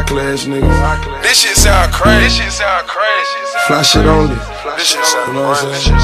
Rock ass niggas. This shit sound crazy. Fly shit only. This shit sound, you know what I'm saying?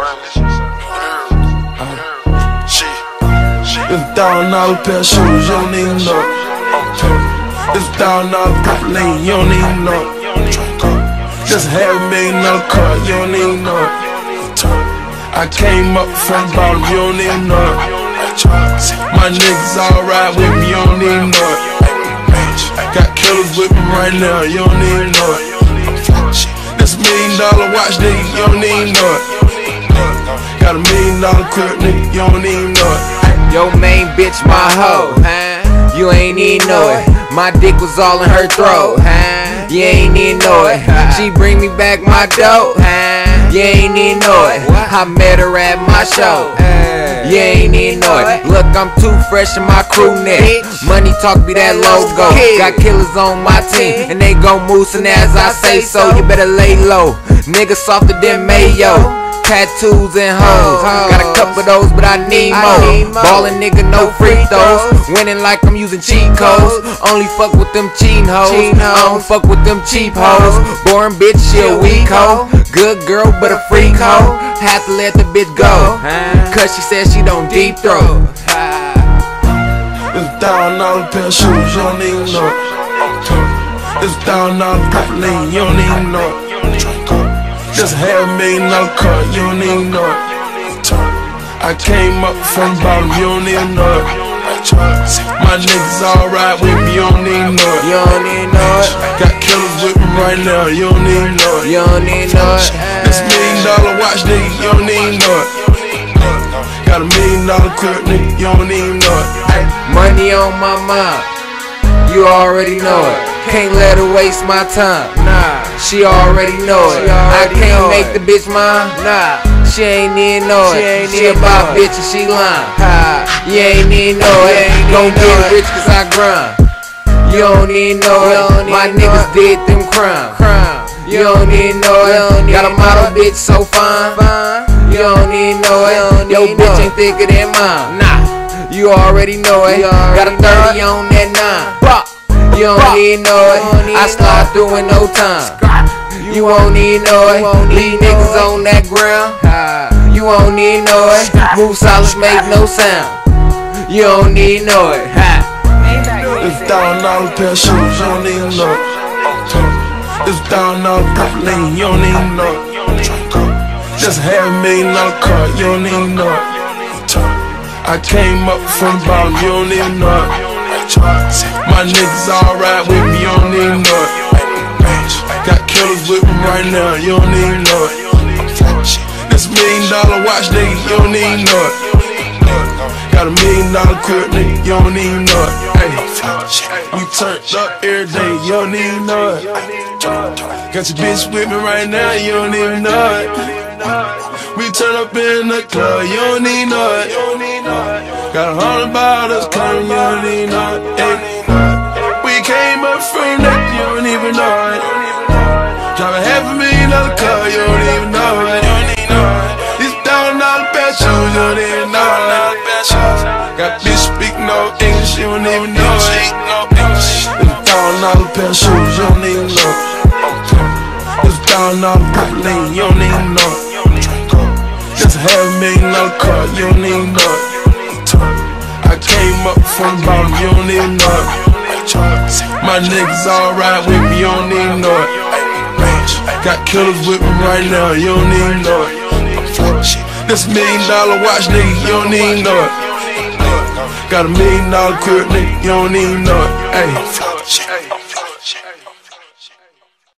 It's $1,000 pair of shoes, you don't even know it. It's $1,000 propylene, you don't even know it. Just $500,000 car, you don't even know it. I came up from the bottom, you don't even know it. My niggas all ride with me, you don't even know it. Got killers with me right now, you don't even know it. This $1 million watch, nigga, you don't even know it. Got $1 million crib, nigga, you don't even know it. Yo main bitch my hoe, huh? You ain't even know it. My dick was all in her throat, huh? You ain't even know it. She bring me back my dope, huh? You ain't even know it. I met her at my show. You ain't even know it. Look, I'm too fresh in my crew neck. Money talk be that logo. Got killers on my team, and they gon' moosing as I say so. You better lay low. Nigga softer than mayo. Tattoos and hoes. Got a couple of those, but I need more. Ballin' nigga, no free throws. Winning like I'm using cheat codes. Only fuck with them cheatin' hoes. I don't fuck with them cheap hoes. Boring bitch, she a weak hoe. Good girl, but a freak hoe. Have to let the bitch go, cause she said she don't deep throat. It's $1,000 pair of shoes, you don't even know it. It's $1,000 propylene, you don't even know it. Just $500,000 car, you don't even know it. I came up from the bottom, you don't even know it. My niggas all ride with me, you don't even know it. You don't even know it. Got killers with me right now, you don't even know it. You don't even know it. This $1 million watch, nigga, you don't even know it. Got $1 million crib, nigga, you don't even know it. Money on my mind, you already know it. Can't let her waste my time, nah, she already know it. I can't make the bitch mine, nah, she ain't even know it. She about bitch and she lying, you ain't even know it. Gon' get rich cause I grind, you don't even know it. My niggas did them crime, you don't even know it. Got a model bitch so fine, you don't even know it. Yo bitch ain't thicker than mine, nah, you already know it. Got a 30 on that 9. You don't even know it. I slide through in no time. You won't even know it. Leave niggas on that ground. You won't even know it. Move silence, make no sound. You don't even know it. It's $1,000 pair of shoes, you don't even know it. It's $1,000 propylene, you don't even know it. Just $500,000 car, you don't even know it. I came up from the bottom, you don't even know it. My niggas all ride with me, you don't even know it. Got killers with me right now, you don't even know it. This $1 million watch, nigga, you don't even know it. Got $1 million crib, nigga, you don't even know it. We turned up every day, you don't even know it. Got your bitch with me right now, you don't even know it. We turn up in the club, you don't even know it. Got 100 bottles coming, you don't even know it. We came up from that, you don't even know it. Driving $500,000 car, you don't even know it. These $1,000 pair of shoes, you don't even know it. Got bitch speak no English, you don't even know it. It's $1,000 pair of shoes, you don't even know it. It's $1,000 propylene, you don't even know it. Just $500,000 car, you don't even know it. I came up from the bottom, you don't even know it. My niggas all ride with me, you don't even know it. Got killers with me right now, you don't even know it. This $1 million watch, nigga, you don't even know it. Got $1 million crib, nigga, you don't even know it.